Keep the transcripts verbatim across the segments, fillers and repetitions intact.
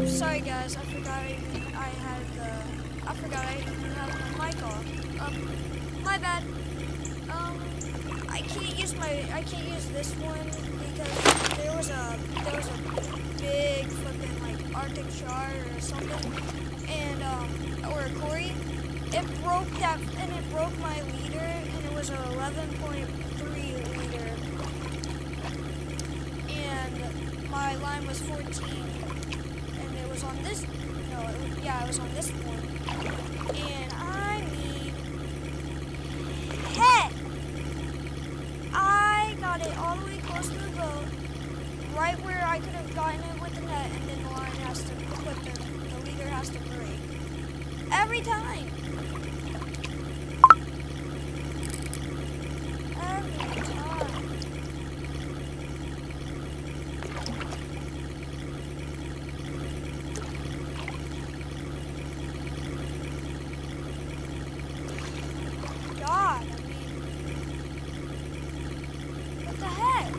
sorry guys, I forgot I, even, I had the, I forgot I even had my mic on. Um, my bad. Um, I can't use my, I can't use this one because there was a, there was a big flipping like Arctic char or something, and um, or a Cory. It broke that, and it broke my leader, and it was an eleven point three liter, and my line was fourteen. It was on this, no, it was, yeah, it was on this one, and I need head. I got it all the way close to the boat, right where I could have gotten it with the net, and then the line has to put the, the leader has to break. Every time. Every time. God, I mean, what the heck?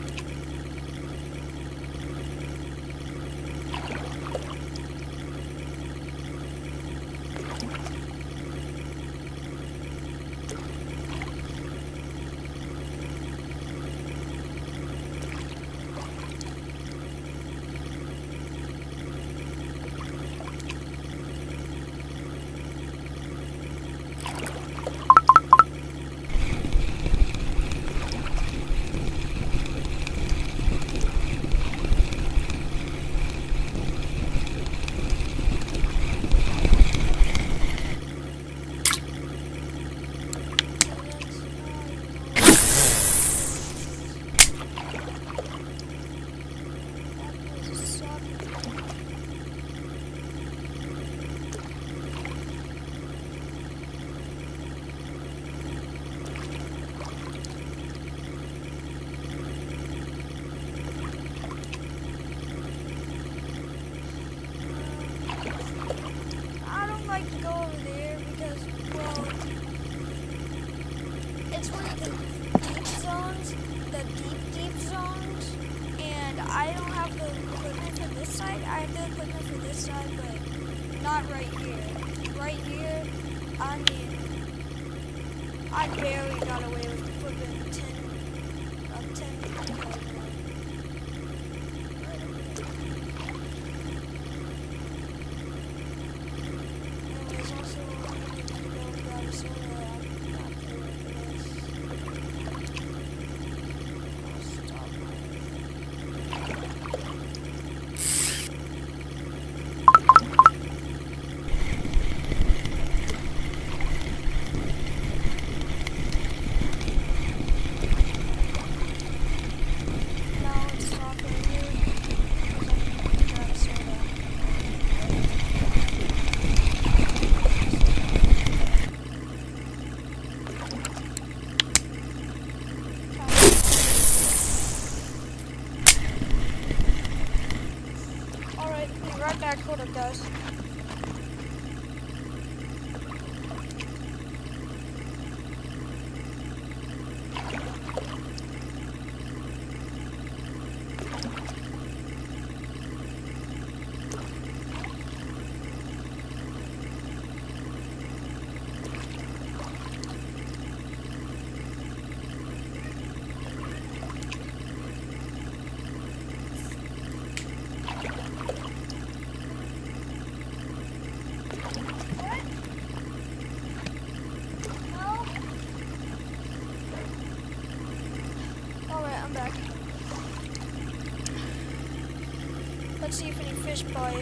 It's one of the deep zones, the deep, deep zones, and I don't have the equipment for this side. I have the equipment for this side, but not right here. Right here, I mean, I barely got away with flipping ten, uh, ten kilograms. Right over there. And there's also one to go grab a soda. Right back, hold up guys. I'm back. Let's see if any fish bite.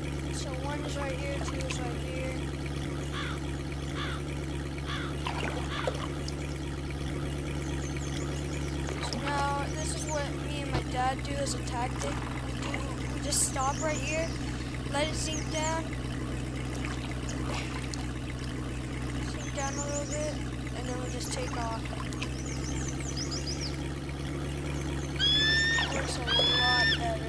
One is right here, two is right here. dad do as a tactic. We, do, we just stop right here, let it sink down, sink down a little bit, and then we just take off. It works a lot better.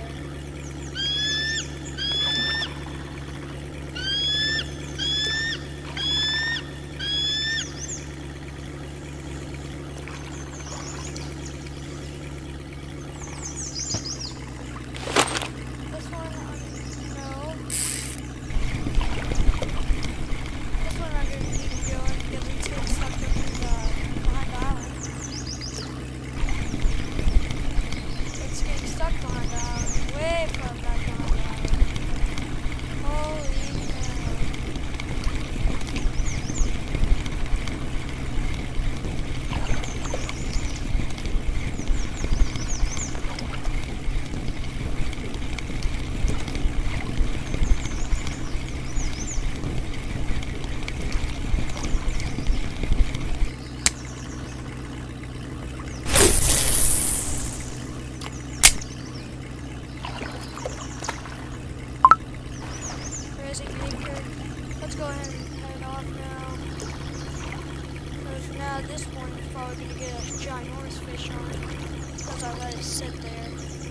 Let's go ahead and head off now. Because now this one is probably going to get a ginormous fish on it. Because I let it sit there.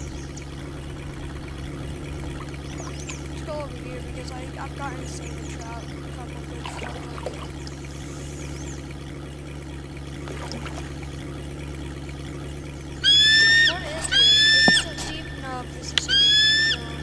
Let's go over here because I, I've gotten to save the trout. A couple of good stuff on it. What is this? Is this a deep? No, this is a deep zone.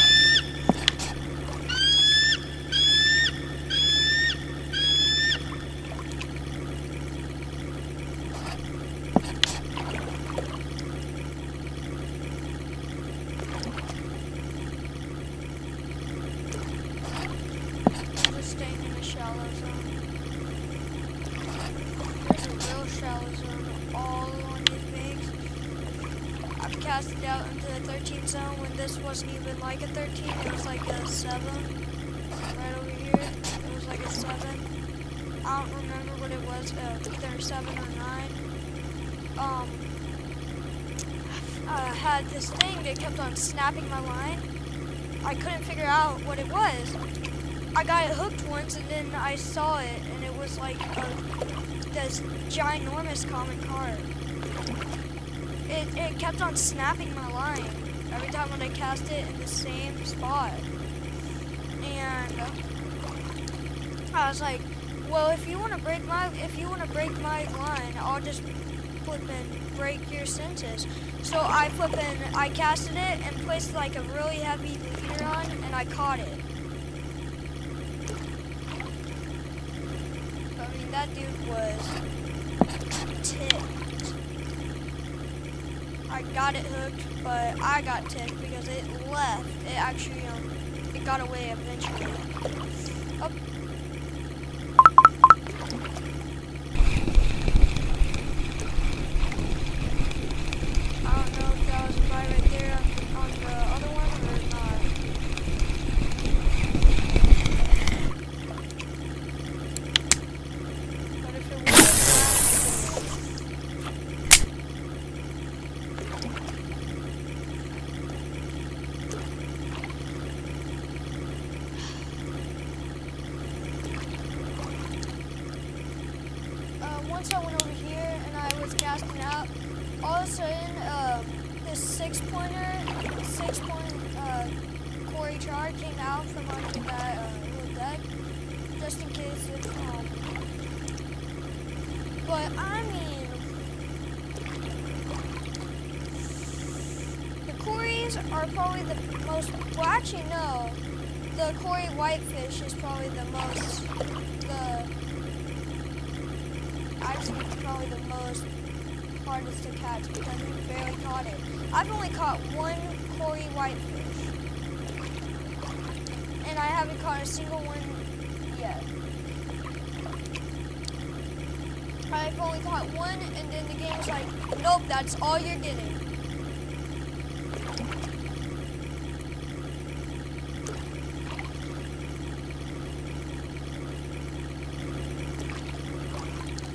Casted out into the thirteen zone when this wasn't even like a thirteen, it was like a seven. Right over here, it was like a seven. I don't remember what it was, uh, either seven or nine. Um, I had this thing that kept on snapping my line. I couldn't figure out what it was. I got it hooked once and then I saw it and it was like a, this ginormous common carp. It, it kept on snapping my line every time when I cast it in the same spot. And uh, I was like, well, if you want to break my if you want to break my line, I'll just flip and break your senses. So I flip and I casted it and placed like a really heavy leader on, and I caught it. I mean, that dude was ticked. I got it hooked, but I got ticked because it left. It actually, um, it got away eventually. Oh. I don't know if that was a bite right there on, on the other one or not. But if it was, once I went over here and I was casting out, all of a sudden, uh, this six pointer, six point uh, Cory Chard came out from under that uh, little deck, just in case it, um, but I mean, the Corys are probably the most, well actually no, the Cory whitefish is probably the most, the, actually probably the most hardest to catch because we barely caught it. I've only caught one Cory whitefish. And I haven't caught a single one yet. I've only caught one and then the game's like, nope, that's all you're getting.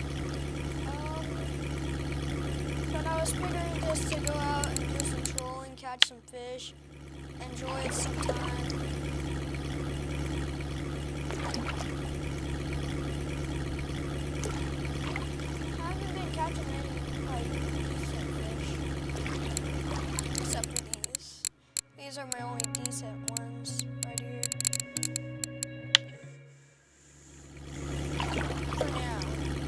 Figuring just to go out and do some trolling catch some fish, enjoy it sometime. I haven't been catching any, like, decent fish. Except for these. These are my only decent ones right here. For now.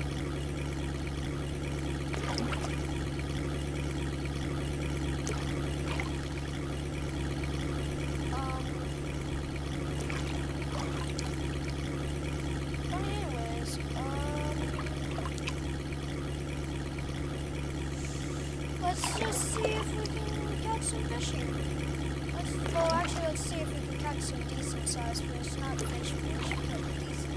Um, but anyways, um, let's just see if we can catch some fish here. Let's, well, actually, let's see if we can catch some decent sized fish. Not fish fish, but decent.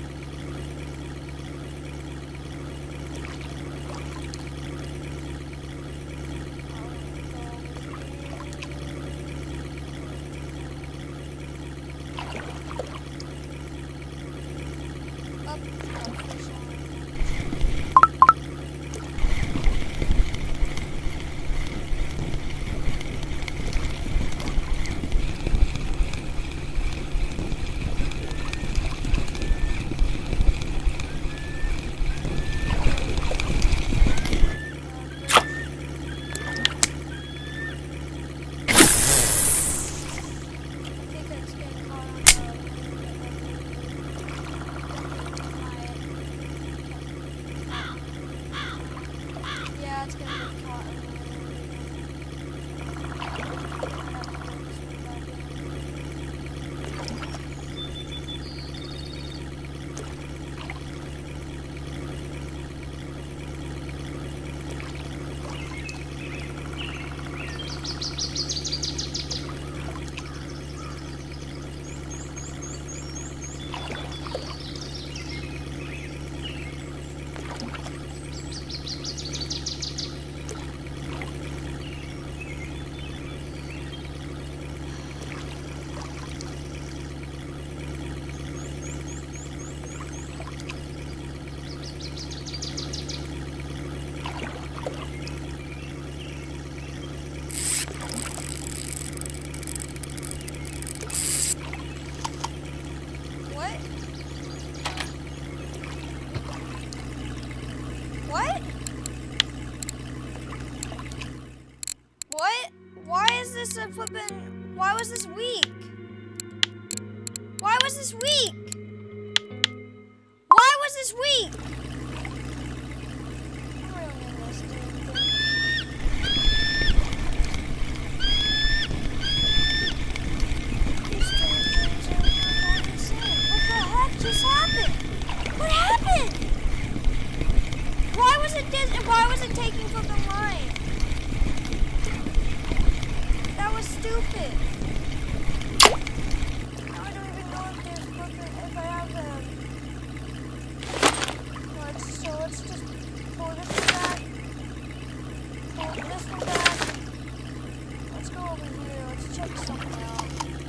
Up, oh, fish on. It's gonna get caught in the What? What? Why is this a flippin', why was this weak? Why was this weak? Why was this weak? I really need this damn thing. These damn things are going insane. What the heck just happened? What happened? Why was it dis- why was it taking flippin' line? That was stupid. Now I don't even know if there's flippin', if I have them. Let's, so let's just pull this one back. Pull this one back. Let's go over here. Let's check something out.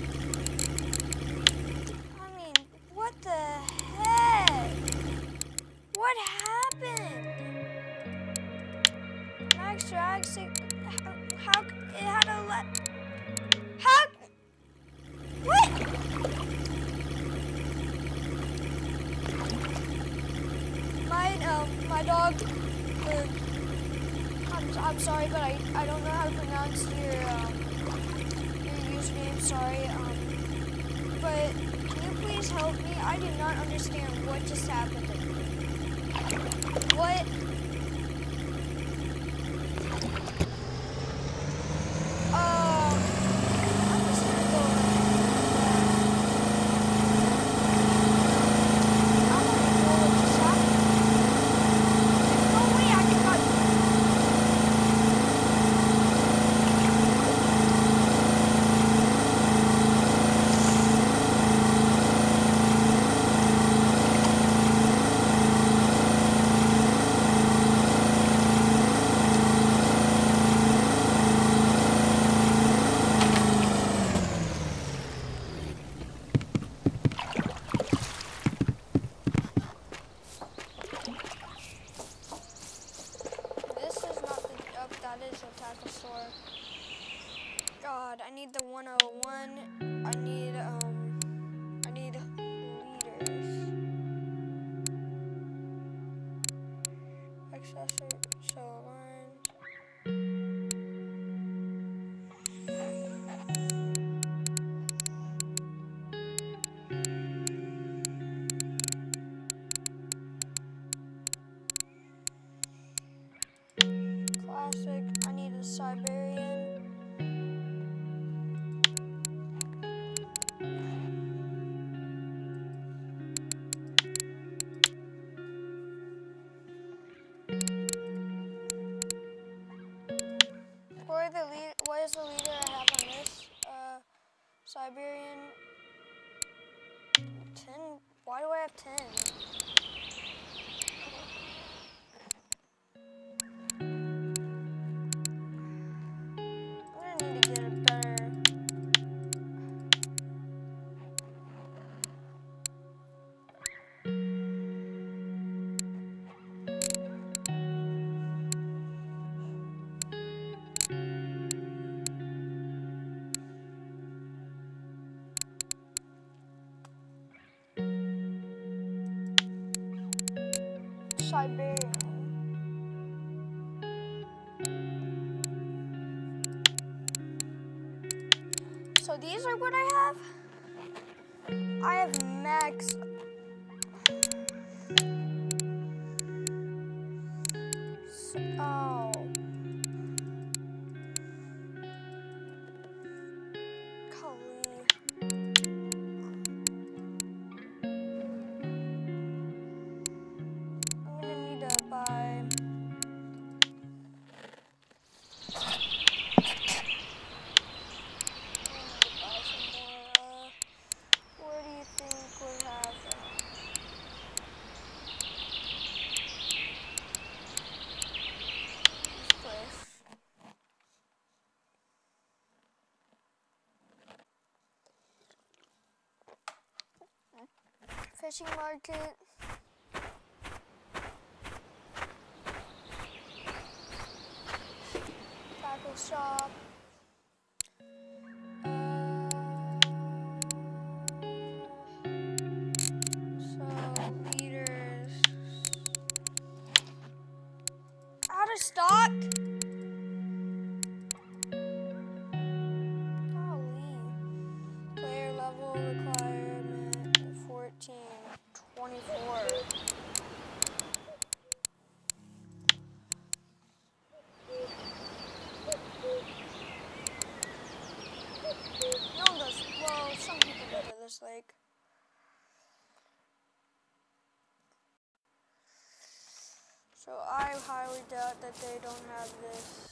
I mean, what the heck? What happened? Max drag sick. How, how it had a let. How? What? My um my dog. Uh, I'm I'm sorry, but I I don't know how to pronounce your um your username. Sorry. Um, but can you please help me? I do not understand what just happened. What? Um, I'm just gonna go ahead. I wanna know what just happened. There's no way I can cut. god, I need the one oh one. I need, um, I need liters. Accessory, so lines. Classic, I need a Siberian. What, are the lead, what is the leader I have on this? Uh, Siberian. ten. Why do I have ten? I'm gonna need to get a better. Siberian. So these are what I have. I have max. Oh. Golly. I'm gonna need to buy. Fishing market. Tackle shop. Uh, so leaders. Out of stock. Golly. Player level requirement fourteen. twenty-four. No one does. Well, some people go to this lake. So I highly doubt that they don't have this.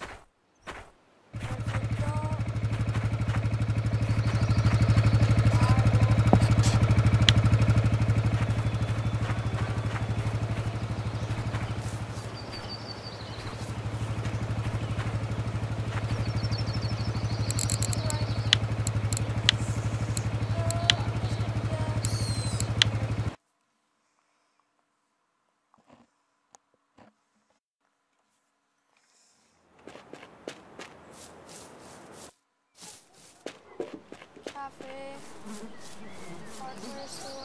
Cafe, hardware store.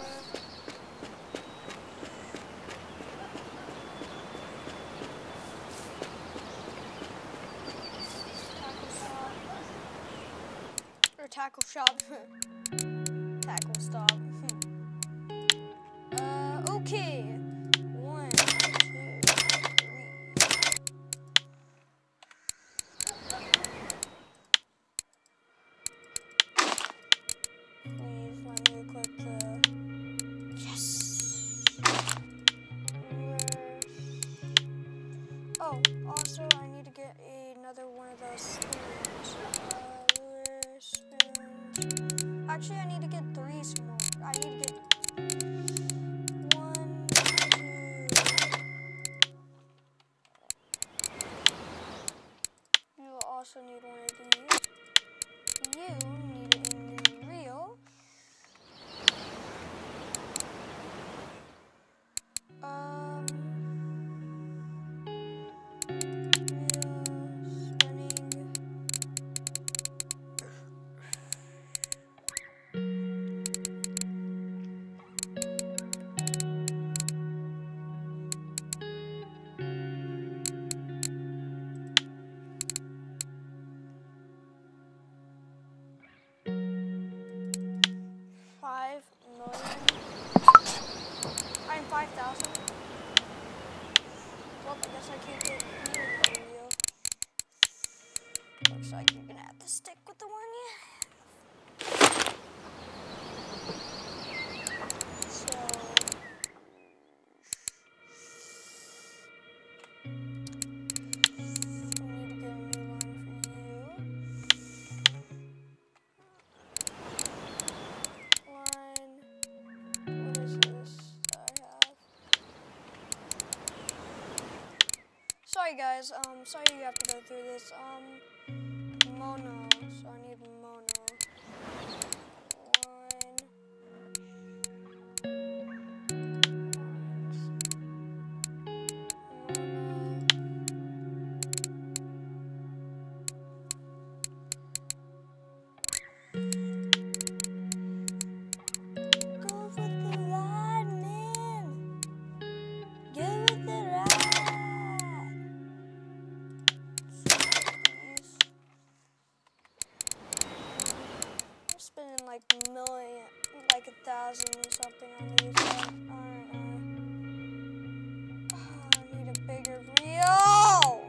Tackle shop. Or tackle shop. Tackle stop. uh, okay. One, two, three. Please let me click the yes. Oh, also I need to get another one of those spoons. Uh, lure, spoons. Actually, I need to get three small. I need to get one, two. You will also need one of these. You need a new reel. Um, reel spinning. five thousand. Well, I guess I can't get you in the video. Looks like you're gonna have to stick with the one you have. So, I need to get a new line for you. Line. What is this I have? Sorry guys, um, sorry you have to go through this. Um, mono, so I need mono. Line. Go with the line, man. Go with the line. Please. I'm spending like a million, like a thousand or something on these. I don't know. Oh, I need a bigger reel.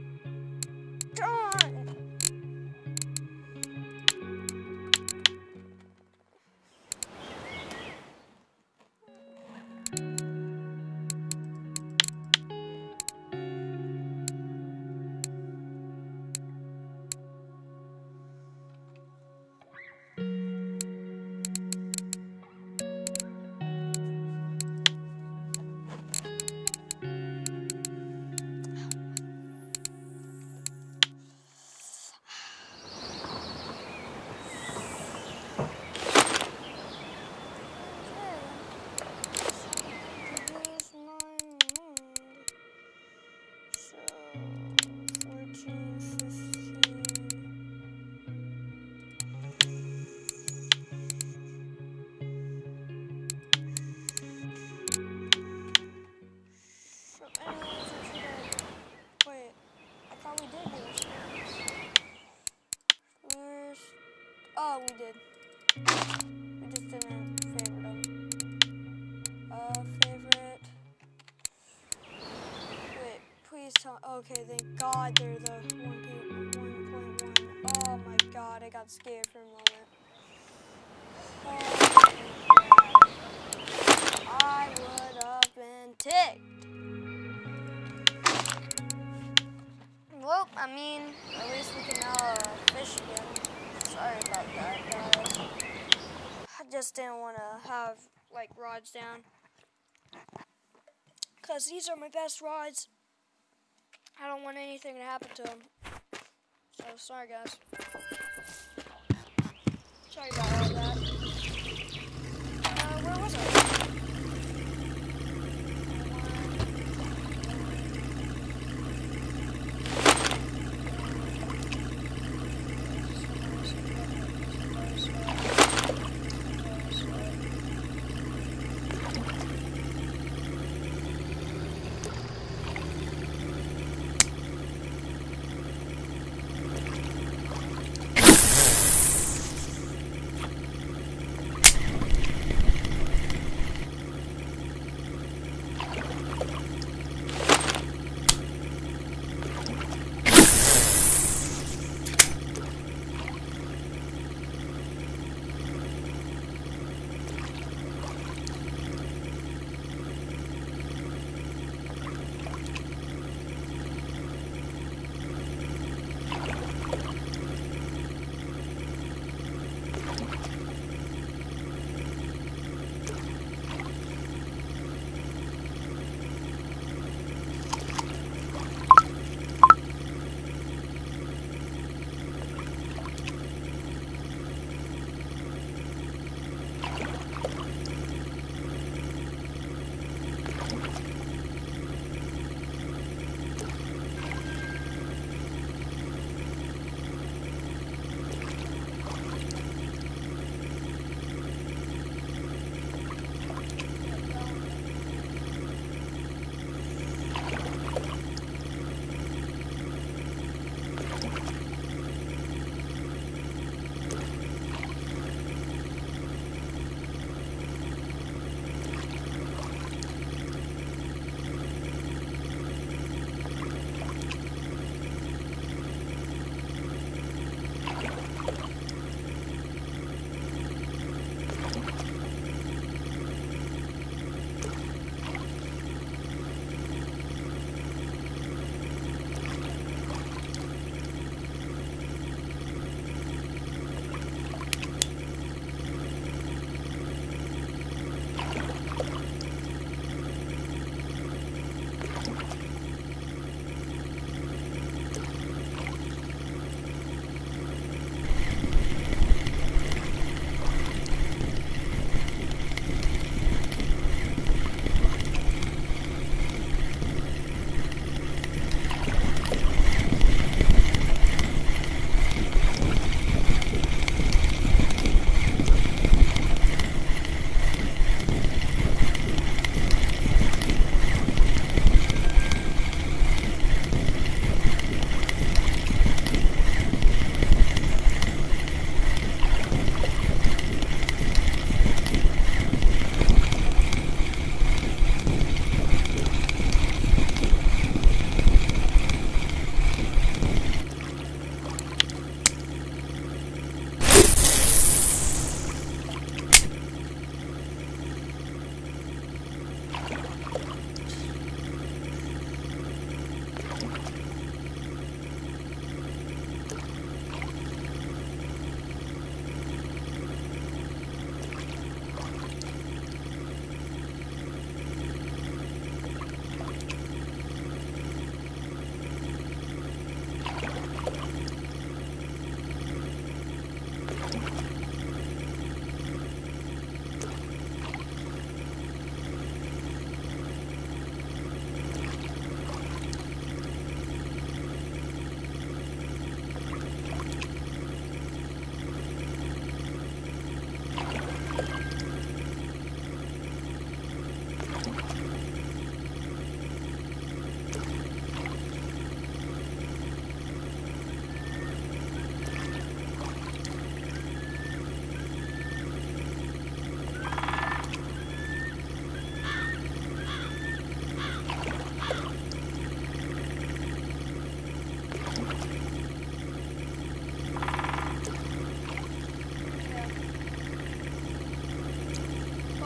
Darn. Oh, we did. We just didn't favorite them. Uh, favorite. Wait, please tell. Okay, thank God they're the one point one. Oh my God, I got scared for a moment. Oh, I would have been ticked. Well, I mean, at least we can now uh, fish again. Sorry about that, guys. I just didn't want to have, like, rods down. Because these are my best rods. I don't want anything to happen to them. So, sorry, guys. Sorry about all that. Uh, where was I?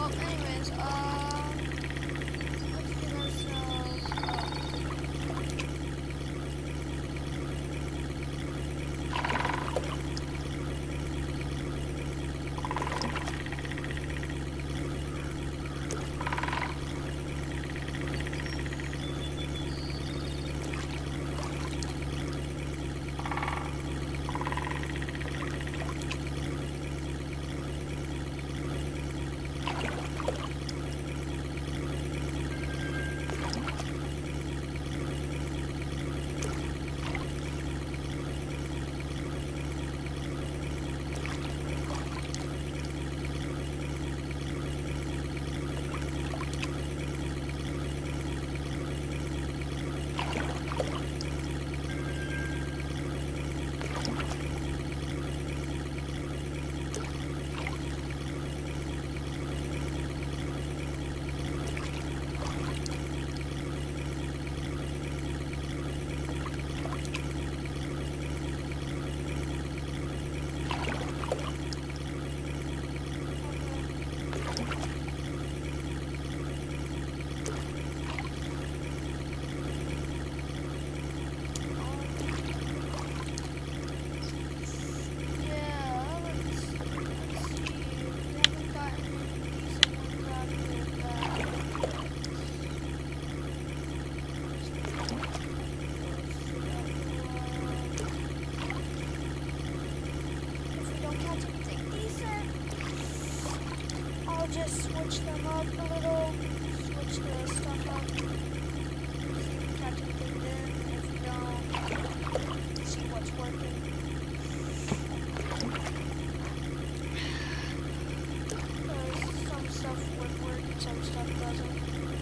Well, anyways, um, let's get ourselves up. Just switch them up a little, switch the stuff up, see if we catch anything then, if we don't, see what's working. Because some stuff would work and some stuff doesn't.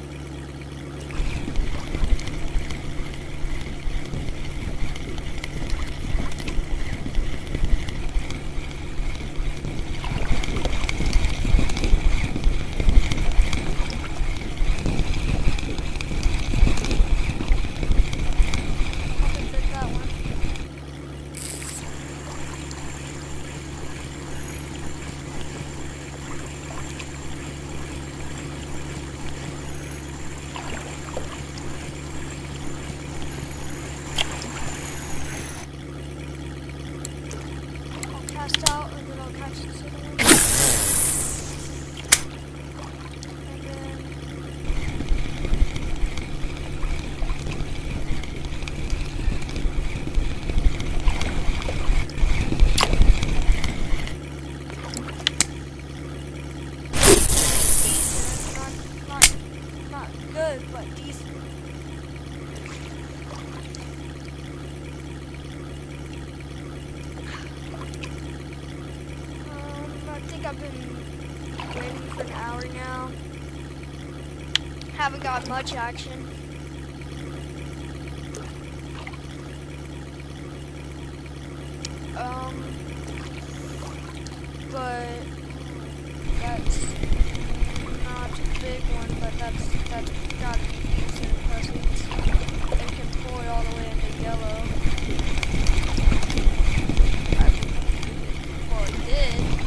Out and then I'll catch the second one. And then decent, not not not good, but decent. I think I've been waiting for an hour now. Haven't got much action. Um, but that's not a big one, but that's that's gotta be decent because it can pull it all the way into yellow. I, well, it did.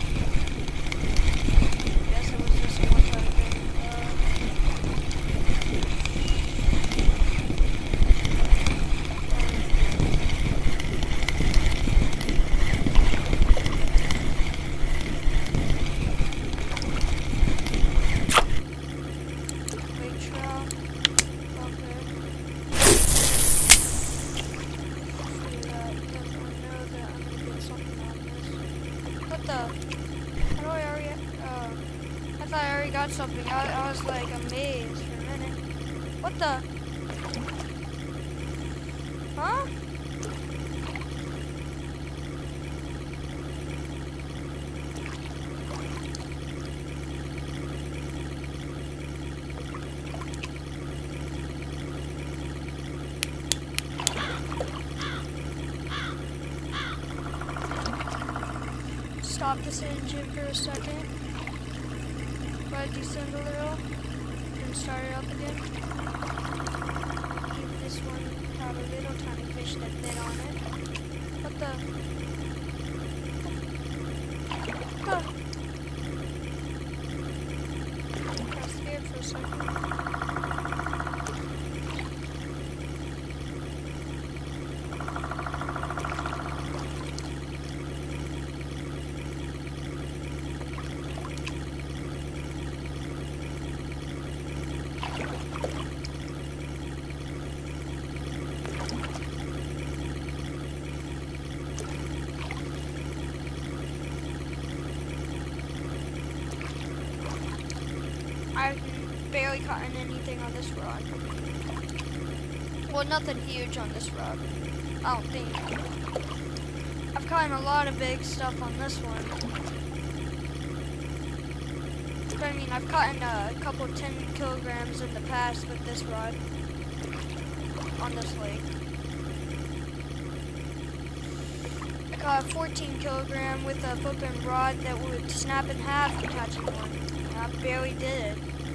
Got something. I, I was like amazed for a minute. What the? Huh? Stop this engine for a second. Descend a little and start it up again. Keep this one had a little tiny fish that bit on it. What the? Huh. second. I've barely caught anything on this rod. Well, nothing huge on this rod. I don't think. I've caught a lot of big stuff on this one. But I mean, I've caught a couple ten kilograms in the past with this rod on this lake. I caught a fourteen kilogram with a flipping rod that would snap in half and catching one. I barely did it.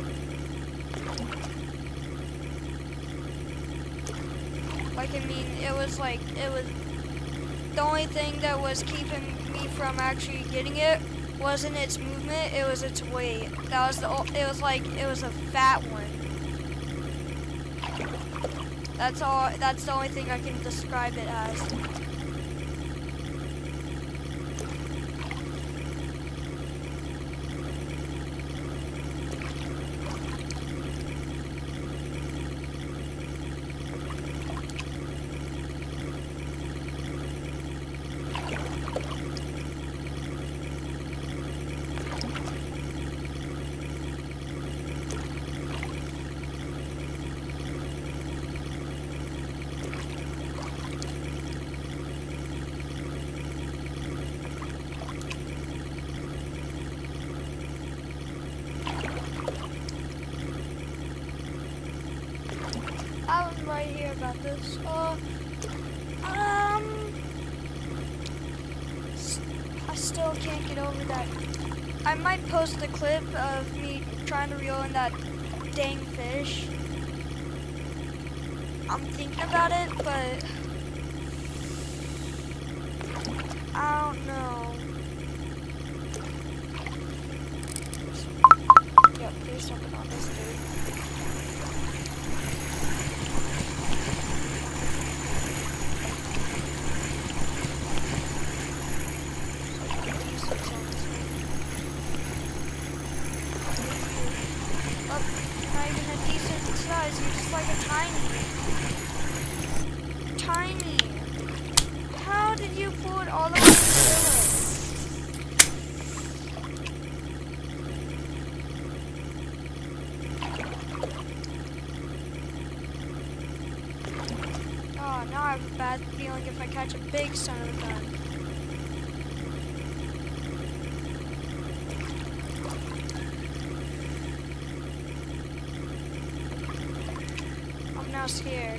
Like, I mean, it was like, it was, the only thing that was keeping me from actually getting it wasn't its movement, it was its weight. That was the, it was like, it was a fat one. That's all, that's the only thing I can describe it as. I'm right here about this. Uh, um, I still can't get over that. I might post a clip of me trying to reel in that dang fish. I'm thinking about it, but I don't know. Yep, there's something on this dude. You're just like a tiny, tiny. How did you pull it all the way to Oh, now I have a bad feeling if I catch a big son of a gun. I'm now scared.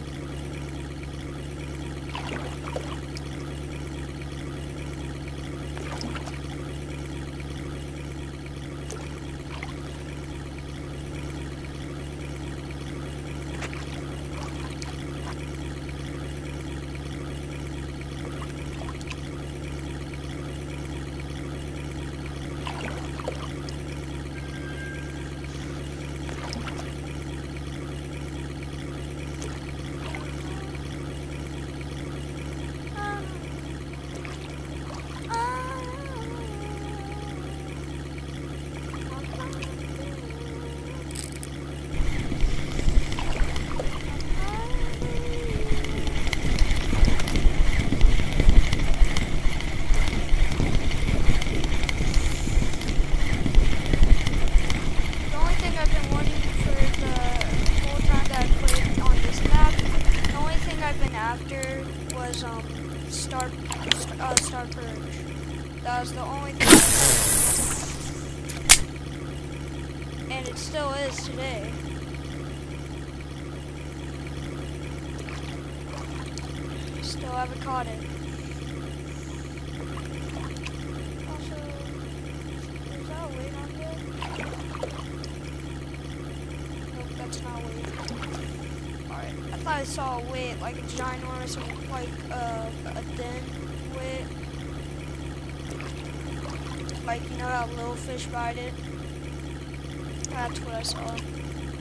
Was um star uh, star perch. That was the only thing I had. And it still is today. Still haven't caught it. Also, is that a weight on there? Nope, that's not a weight. Alright, I thought I saw a weight, like a ginormous, like uh, a den weight. Like, you know how little fish bite it? That's what I saw.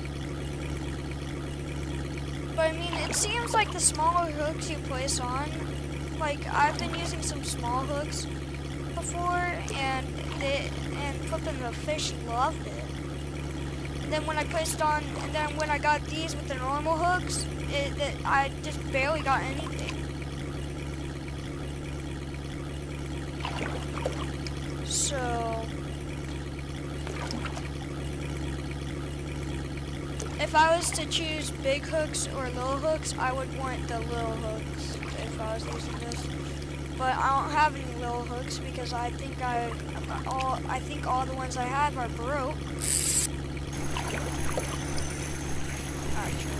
But I mean, it seems like the smaller hooks you place on, like I've been using some small hooks before, and they and flipping the fish loved it. And then when I placed on, and then when I got these with the normal hooks, it, it I just barely got anything. So if I was to choose big hooks or little hooks, I would want the little hooks if I was using this. But I don't have any little hooks because I think I all I think all the ones I have are broke. Actually.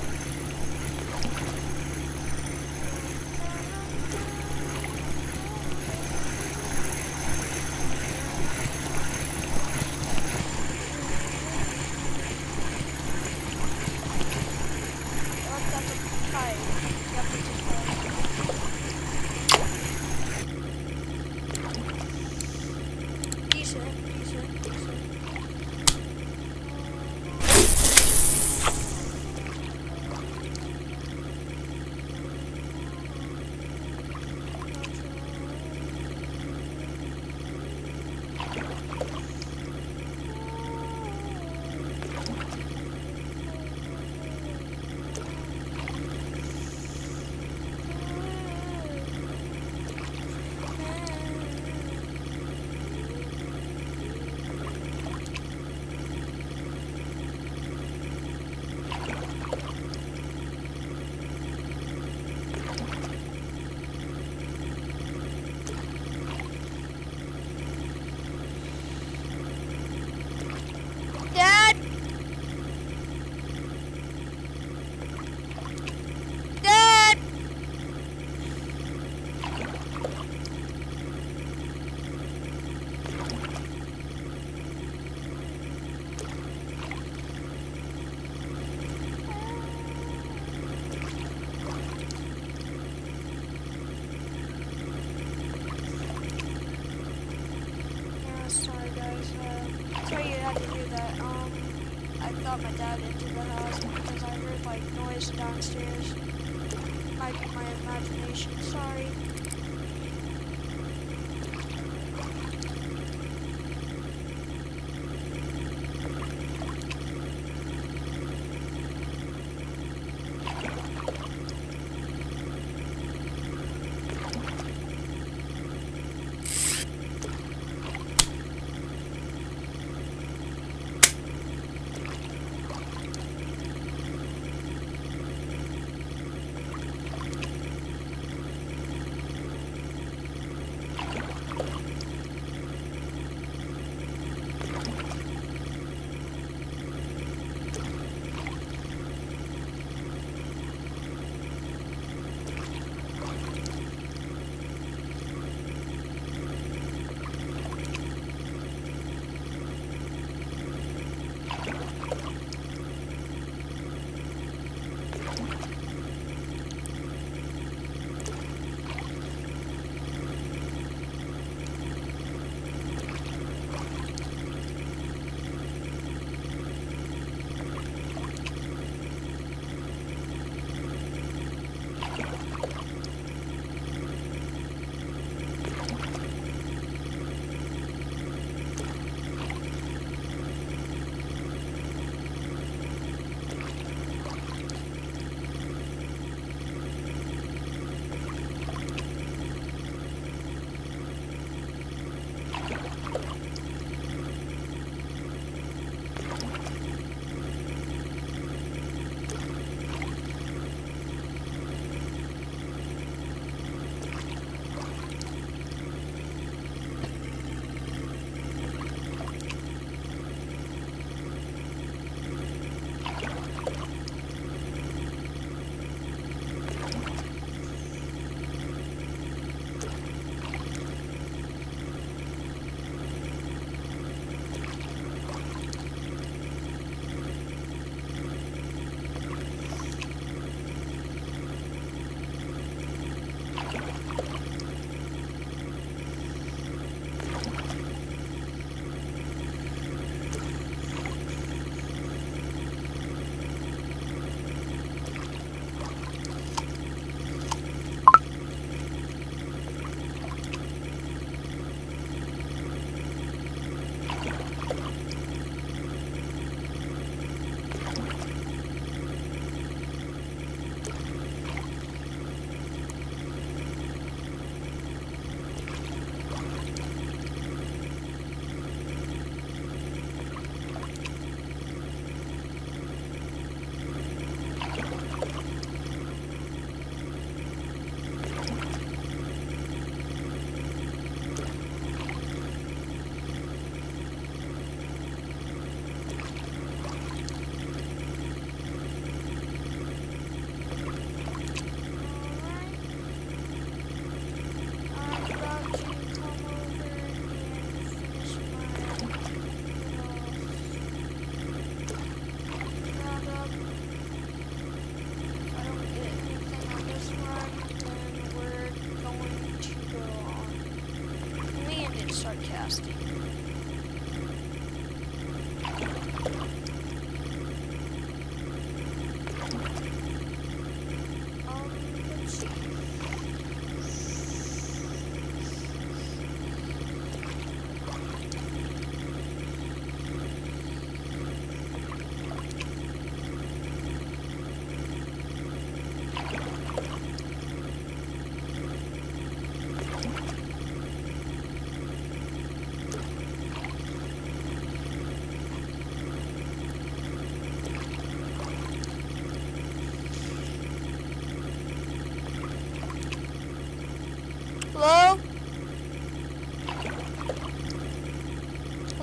My dad into the house because I heard like noise downstairs. Might be my imagination. Sorry.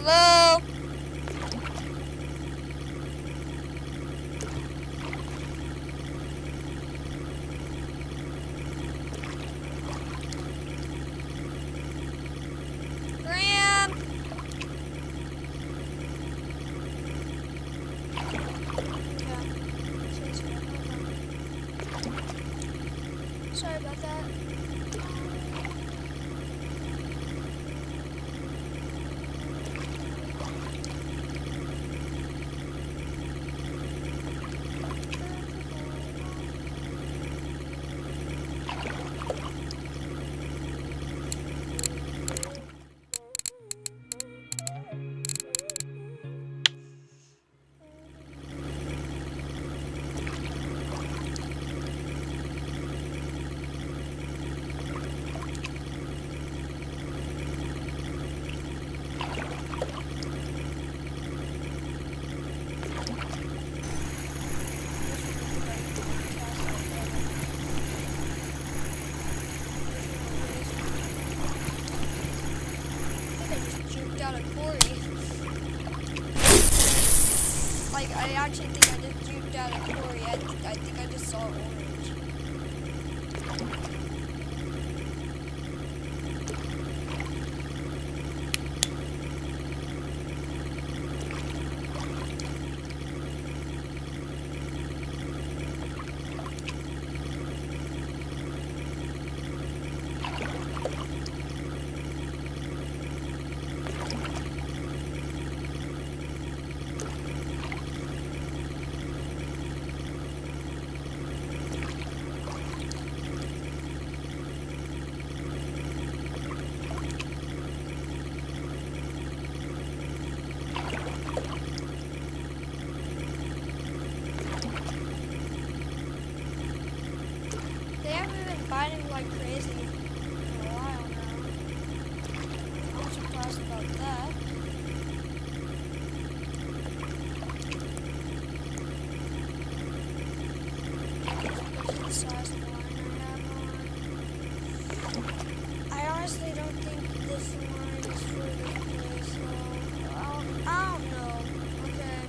Hello? Graham? Okay. Sorry about that. Out of Corey. Like, I actually think I just juked out of Corey. I, th I think I just saw orange. Fighting like crazy for a while now. I'm surprised about that. This is the size of the line I have on. I honestly don't think this line is for this place, so I don't, I don't know. Okay.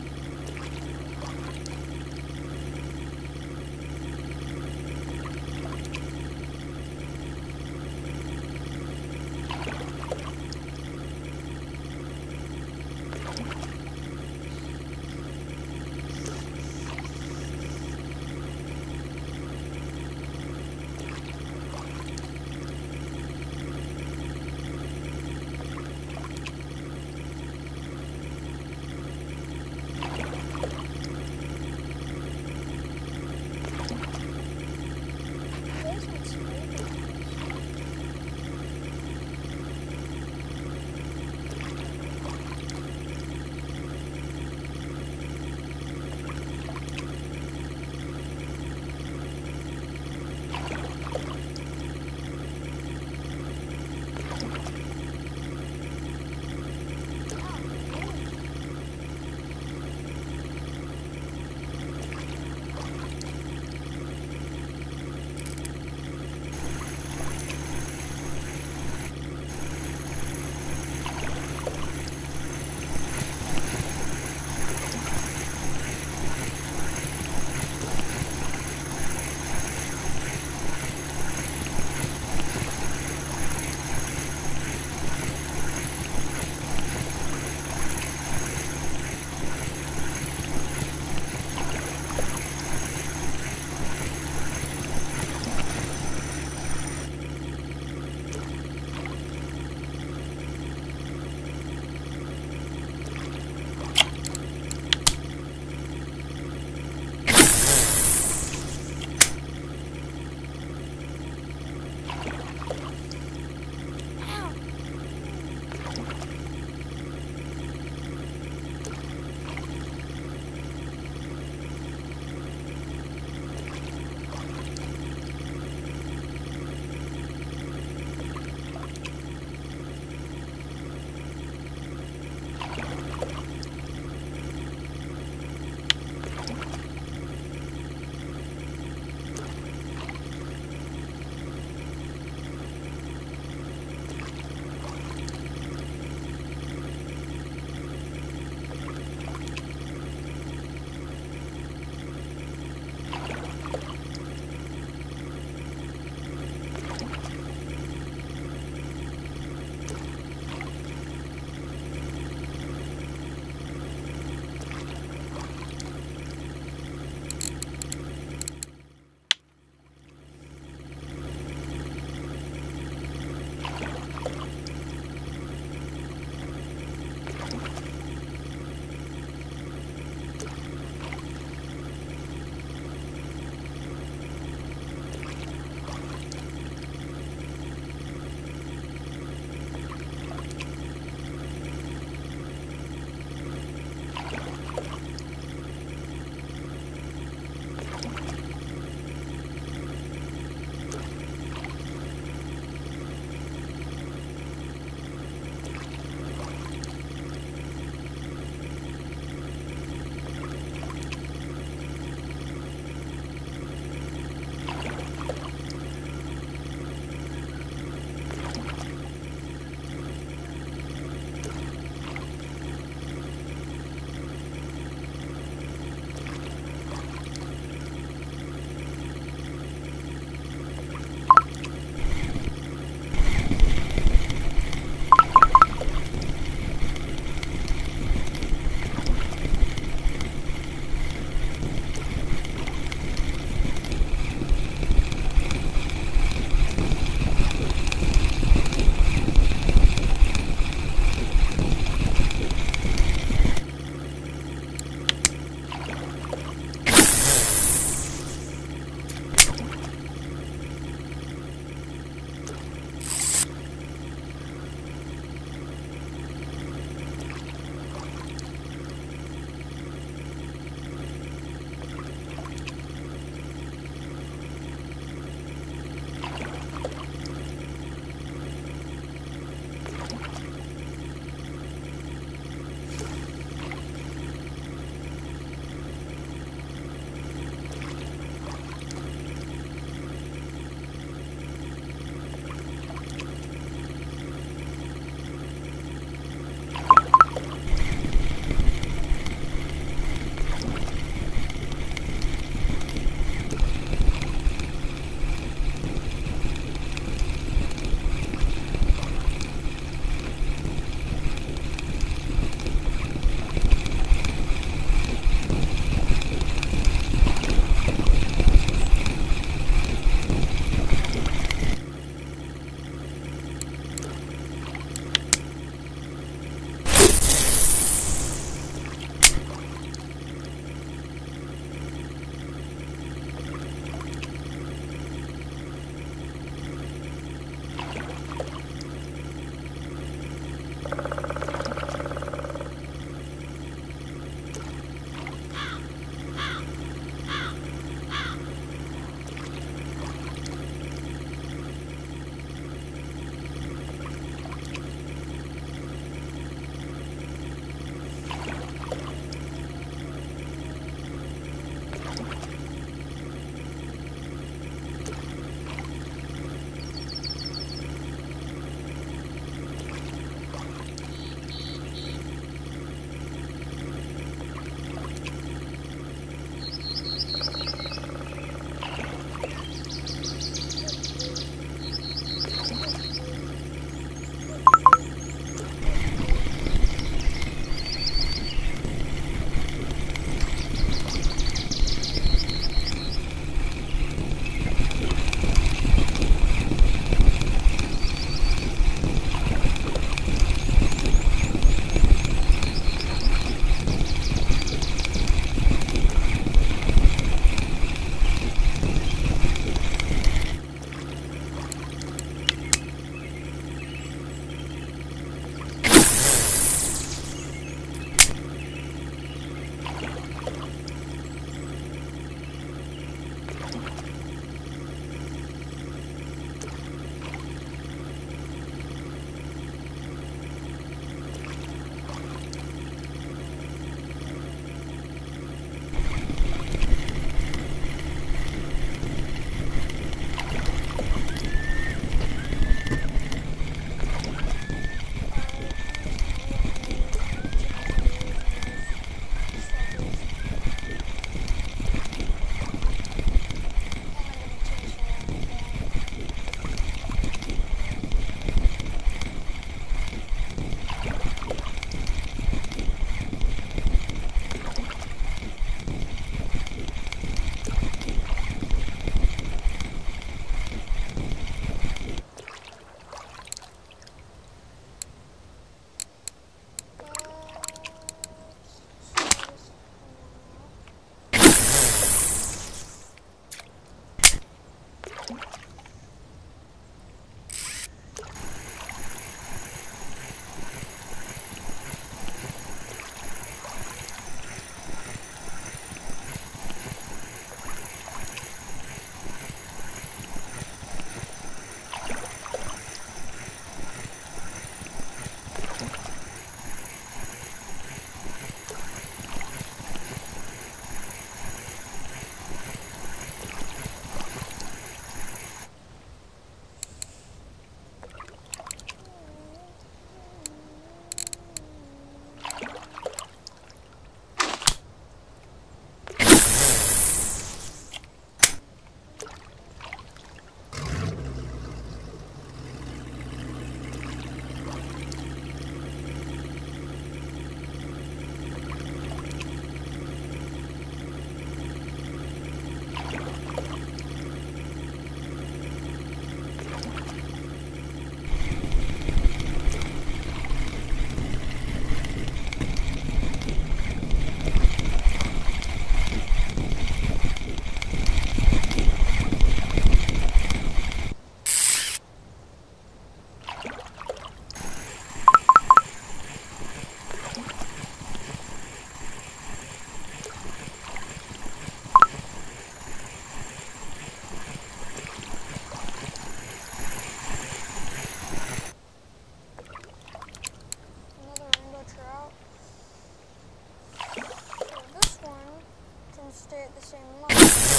same line.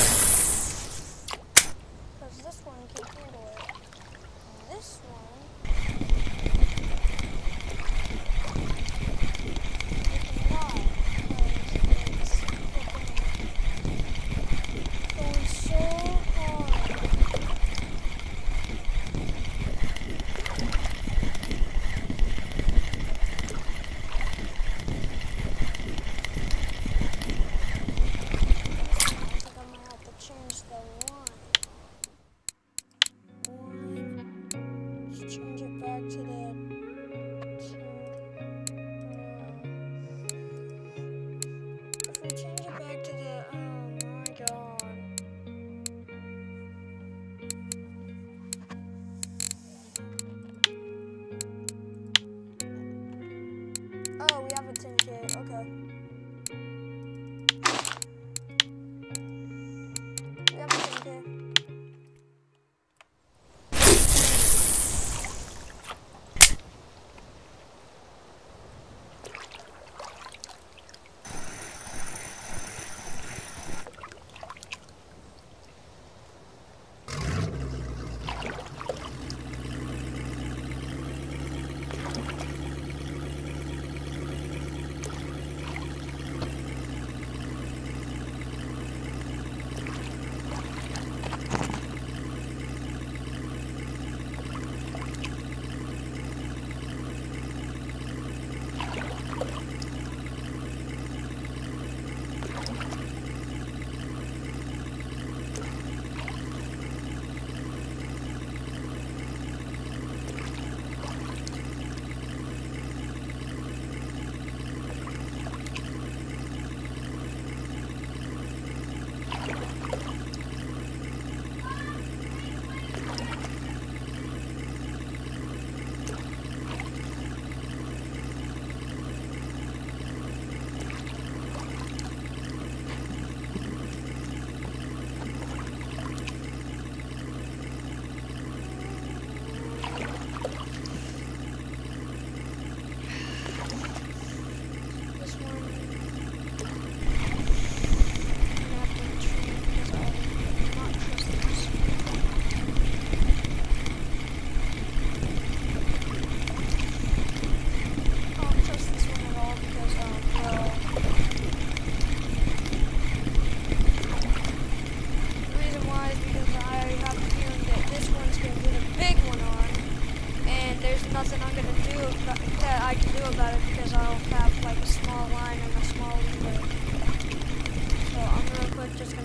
Because this one can handle it. This one... Change it back to the two. Uh, if we change it back to the, oh my god. Oh, we have a ten K, okay. We have a ten K. Nothing I'm gonna do about, that I can do about it because I'll have like a small line and a small lever. So I'm real quick just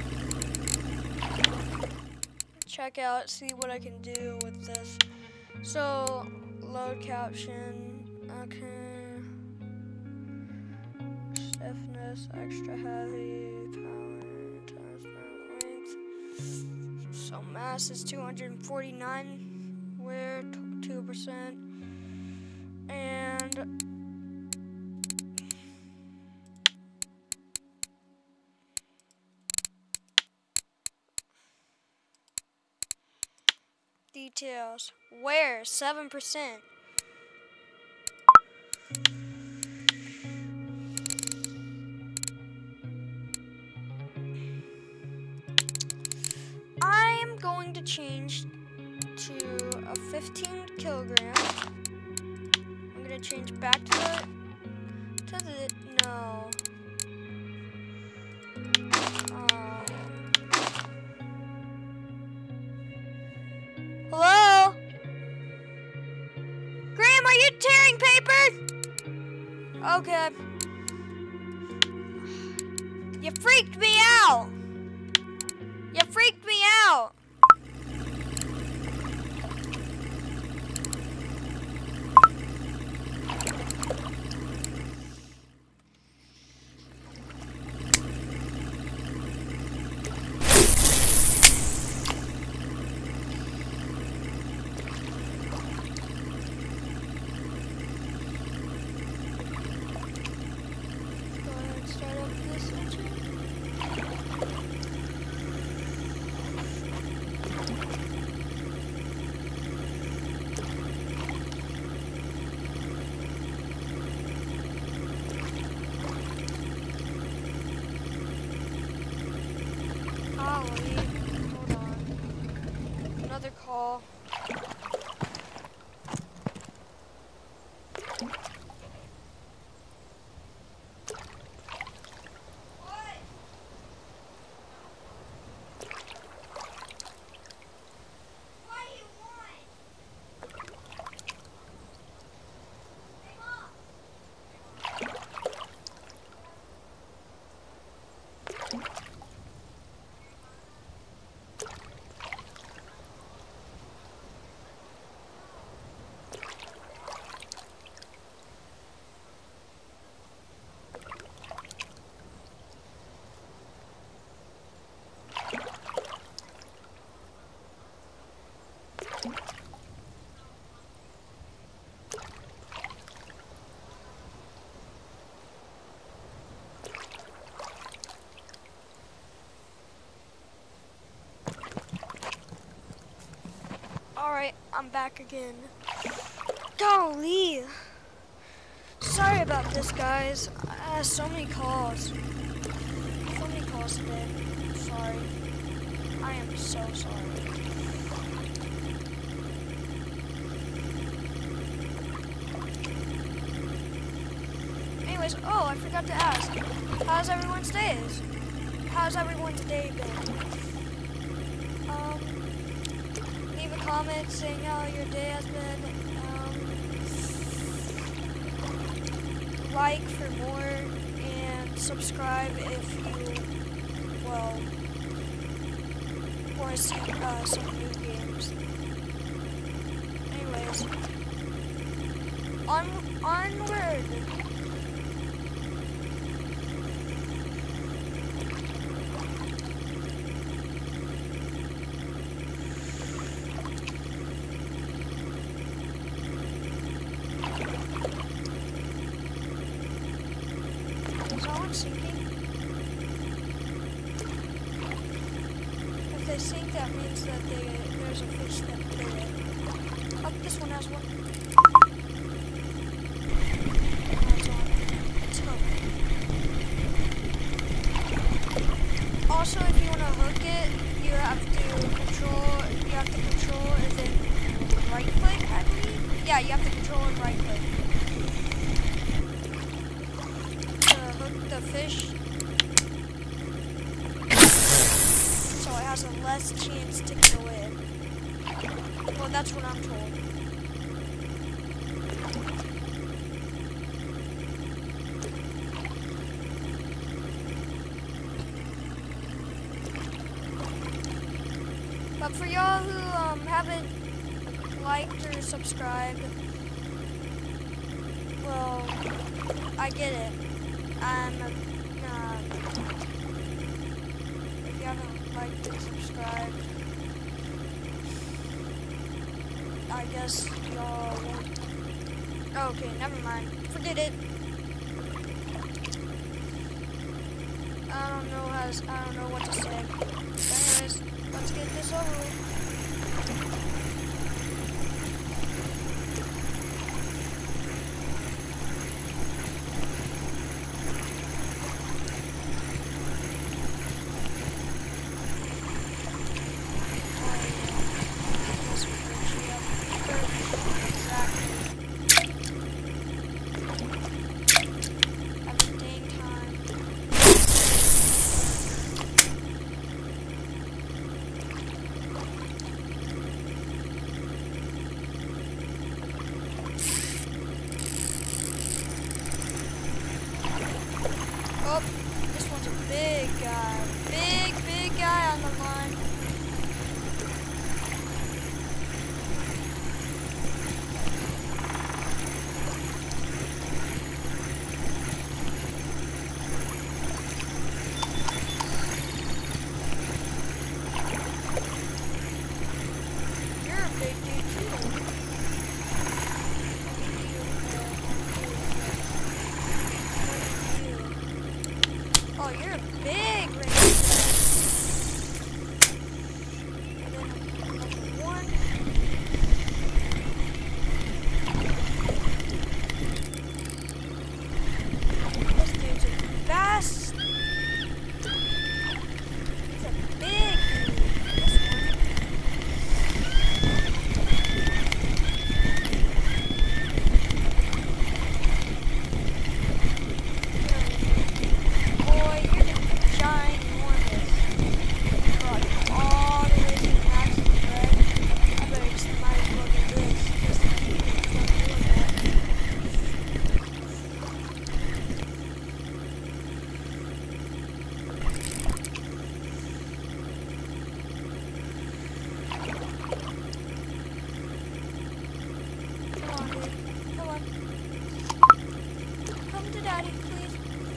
gonna check out, see what I can do with this. So load caption, okay. Stiffness, extra heavy, power, transparent length. So mass is two hundred forty-nine, wear two percent, and details, wear seven percent. I am going to change to a fifteen kilogram. I'm gonna change back to the to the no. Um, hello, Graham, are you tearing paper? Okay. You freaked me out. You freaked me out. Go ahead and start up this engine. Golly. Hold on. Another call. Alright, I'm back again. Golly! Sorry about this, guys. I had so many calls. So many calls today. Sorry. I am so sorry. Anyways, oh, I forgot to ask. How's everyone's days? How's everyone's day been? Um, leave a comment saying how your day has been. Um, like for more, and subscribe if you, well, want to see uh, some new games. Anyways, on onward. Sinking. If they sink, that means that they, there's a fish that they it. Oh, this one has one. Oh, it's on. It's hooked. Also, if you want to hook it, you have to control. You have to control is it right click, I believe. Yeah, you have to control and right click. The fish, so it has a less chance to get away. Well, that's what I'm told. But for y'all who um, haven't liked or subscribed, well, I get it. Um, uh, if you haven't liked and subscribed, I guess y'all won't. Okay, never mind. Forget it. I don't know how to, I don't know what to say. But anyways, let's get this over with. Oh, this one's a big guy. Big, big guy on the line. You're a big dude too. Oh, you're a big ranger. And then number one. This dude's a vast. He's a big to Daddy, please.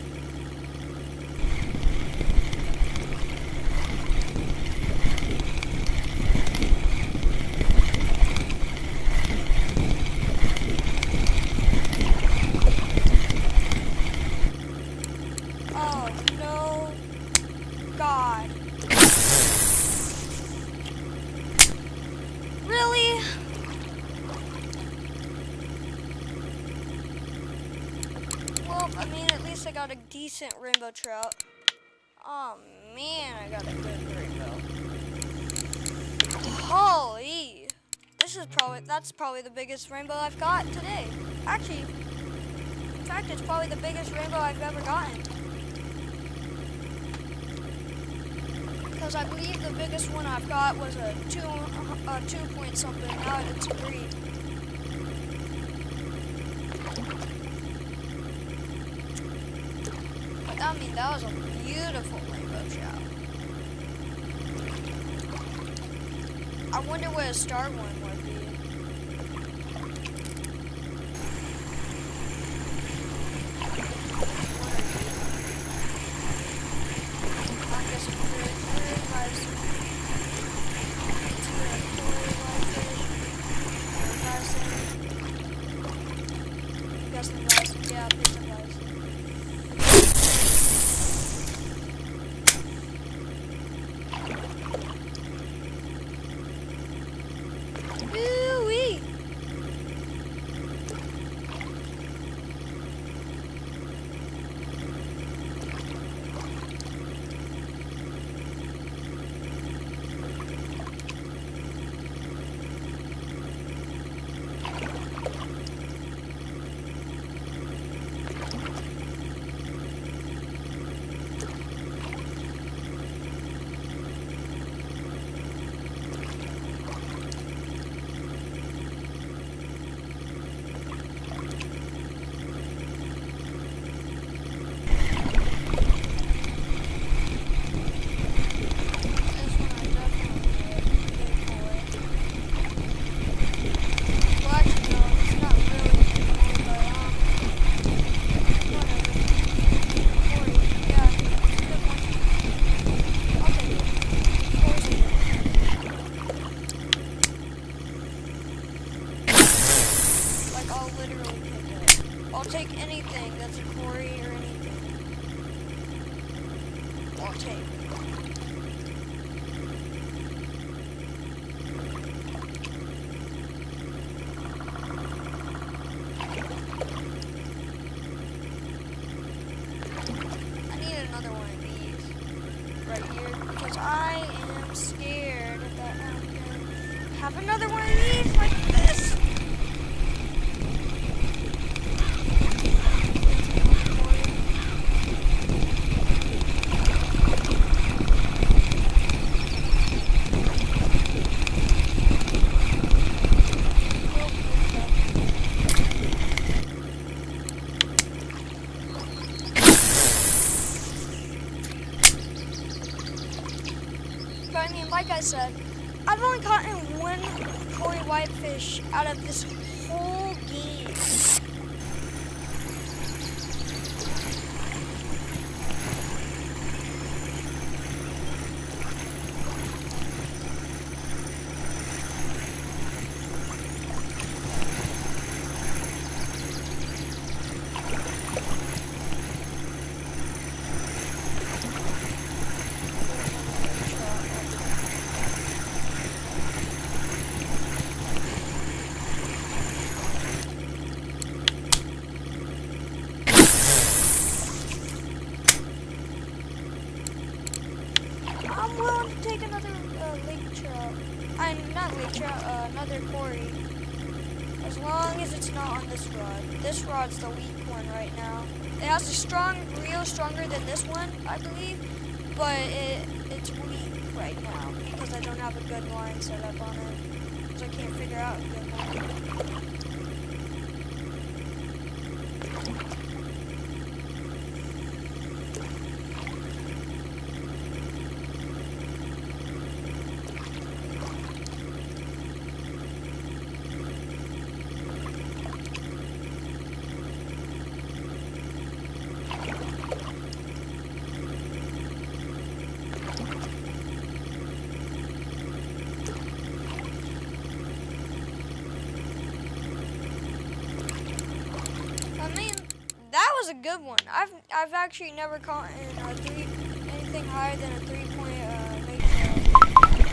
Oh no, God. Really? Well, I mean, at least I got a decent rainbow trout. Oh man, I got a good rainbow. Holy! This is probably, that's probably the biggest rainbow I've got today. Actually, in fact, it's probably the biggest rainbow I've ever gotten. Because I believe the biggest one I've got was a two, uh, two point something. Now it's three. But I mean, that was a beautiful rainbow trout. I wonder what a star one would be. I guess it's very, very nice. It's very cool, like it. I'm guessing rice. Yeah, pizza rice. Ooh-wee. I'll take anything that's a quarry or anything. I'll take it. I need another one of these right here because I am scared that I'm gonna have another one of these like this. But I mean, like I said, I've only caught one koi whitefish out of this whole game. I'm willing to take another uh, lake trout. I'm not lake trout, uh, another quarry. As long as it's not on this rod. This rod's the weak one right now. It has a strong reel, stronger than this one, I believe, but it it's weak right now because I don't have a good line set up on it. Because I can't figure out a good line. a good one. I've I've actually never caught in a three anything higher than a three point uh, lake trout.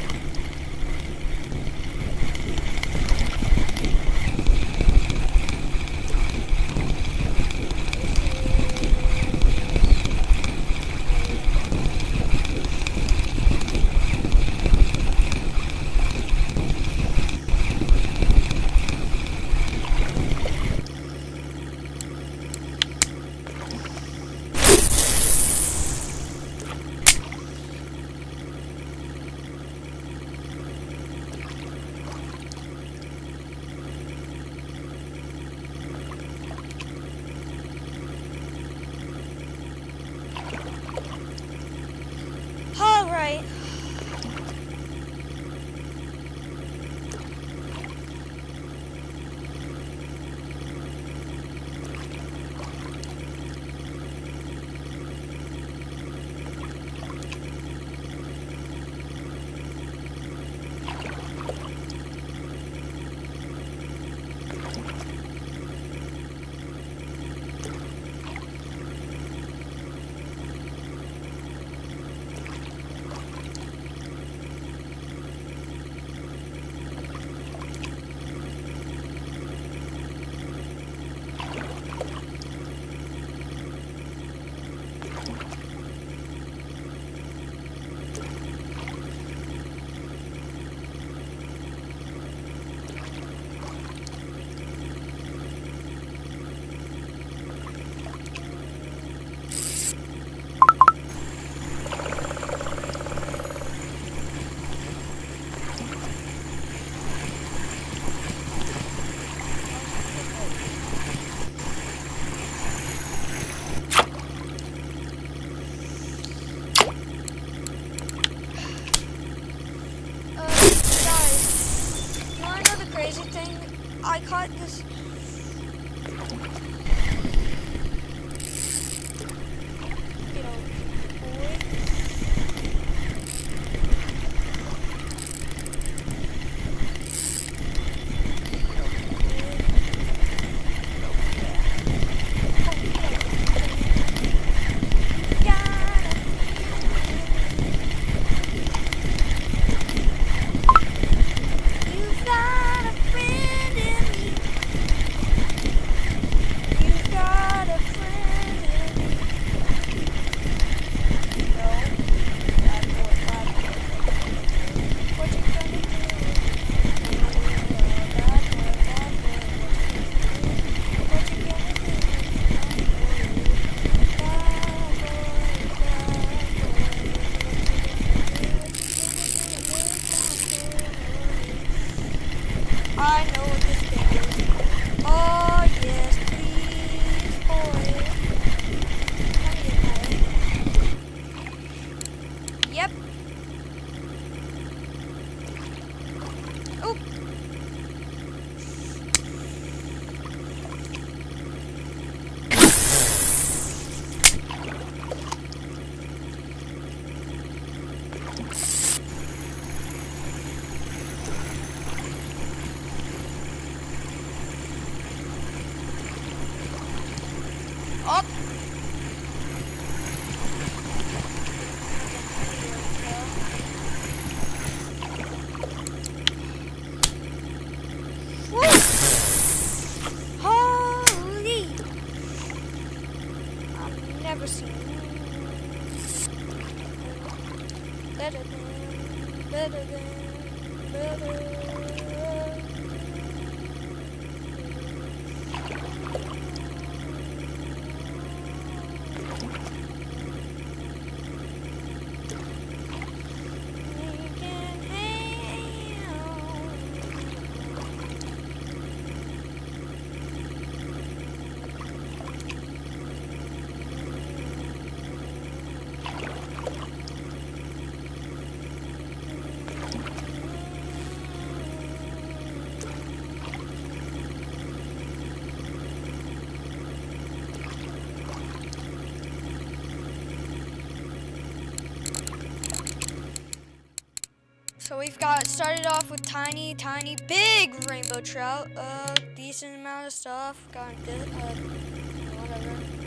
Alright. Crazy thing, I caught this. You know, boy. I know what this thing is. Oh yes, please, boy. Yep. Oh. Up. Woo. Holy! I've never seen better than, better than, better. So we've got started off with tiny, tiny, big rainbow trout. Uh, decent amount of stuff. Got this, uh, whatever.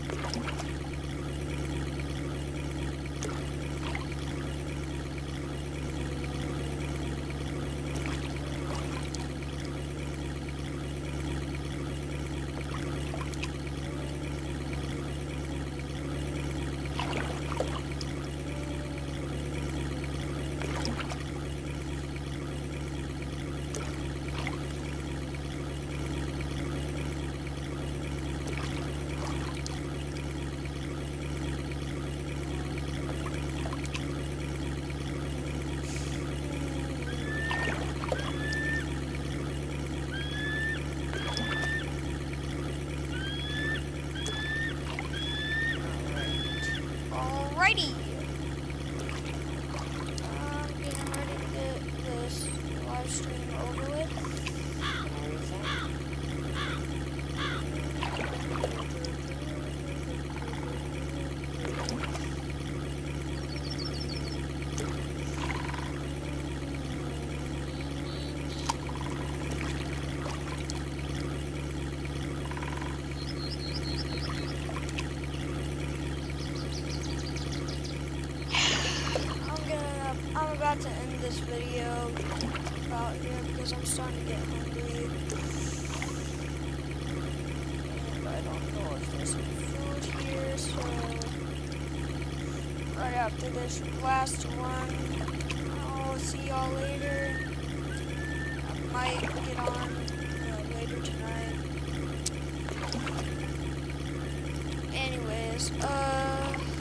Alrighty. I'm getting ready to get this live stream over with. I'm about to end this video about here because I'm starting to get hungry. And I don't know if there's any food here, so right after this last run, I'll see y'all later. I might get on uh, later tonight. Anyways, uh...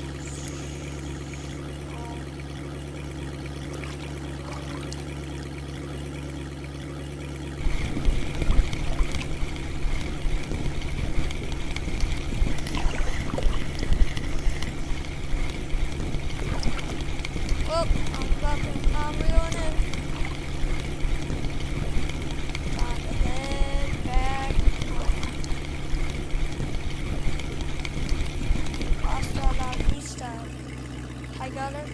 Well, I'm about to, I'm reeling in. Time to head back home. Hasta la vista. I got it.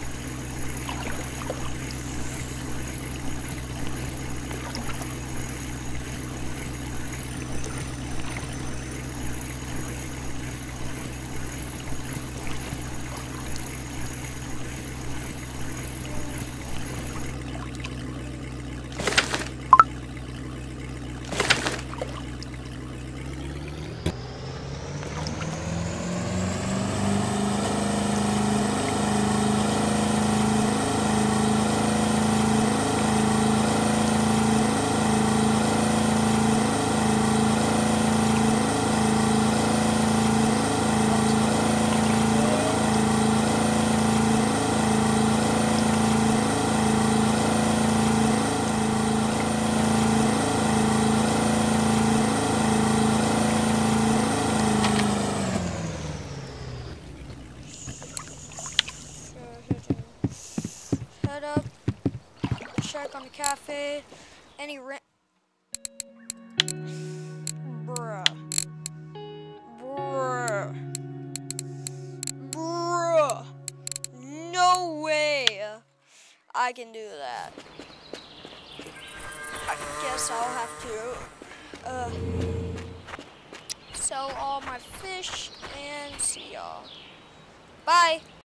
Head up, check on the cafe. Any rent? Bruh. Bruh. Bruh. No way I can do that. I guess I'll have to uh, sell all my fish and see y'all. Bye.